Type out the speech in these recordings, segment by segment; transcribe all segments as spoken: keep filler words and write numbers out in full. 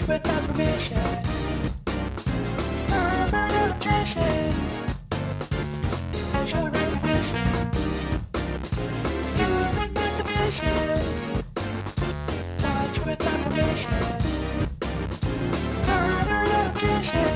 without permission. Urban objection. Facial recognition. Human exhibition. Touch without permission. Urban objection.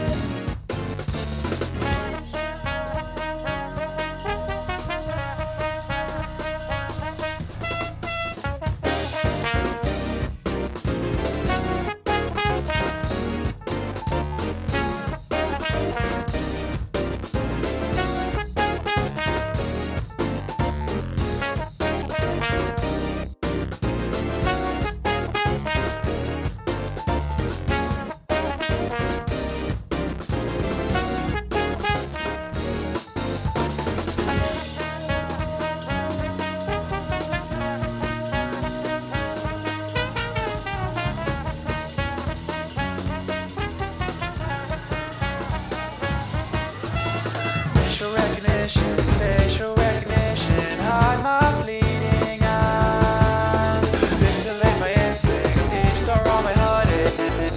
Facial recognition, facial recognition, hide my fleeting eyes, pixelate my instincts, deep store on my heartache.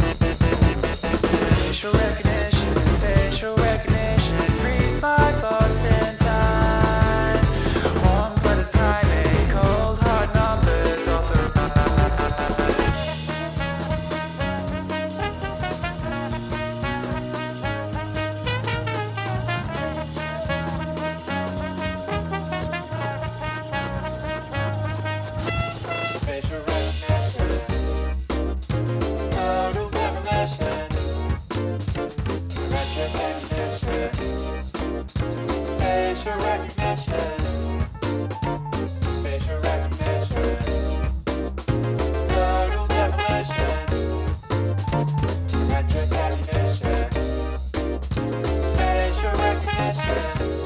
Facial recognition, facial recognition, freeze my thoughts in time. Warm-blooded primate, cold hard numbers authorized. Facial recognition, total demolition, retrocognition. Facial recognition, facial recognition, total demolition, retrocognition. Facial recognition.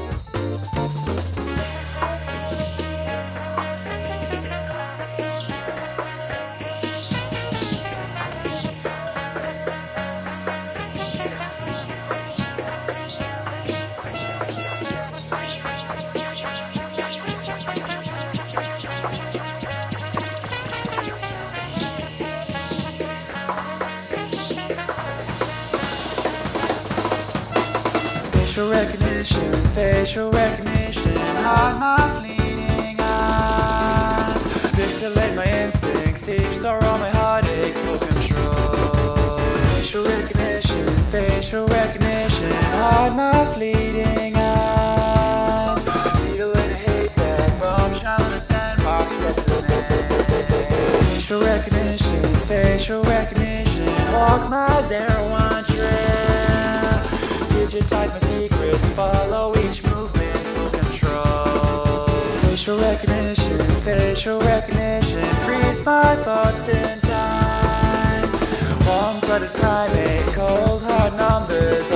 Facial recognition, facial recognition, hide my fleeting eyes, pixelate my instincts, deep store on my heartache, full control. Facial recognition, facial recognition, hide my fleeting eyes, needle in a haystack, bombshell in a sandbox, destiny. Facial recognition, facial recognition, walk my zero one trail, digitize my secrets, follow each movement, full control. Facial recognition, facial recognition, freeze my thoughts in time. Warm-blooded primate, cold hard numbers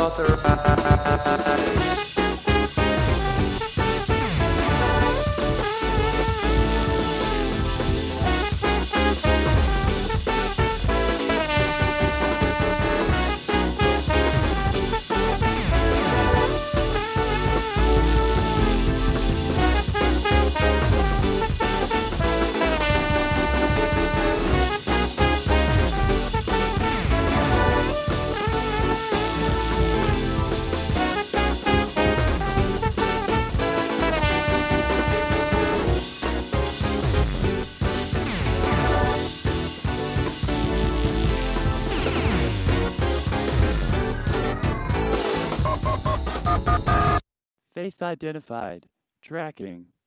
authorized. Face identified. Tracking.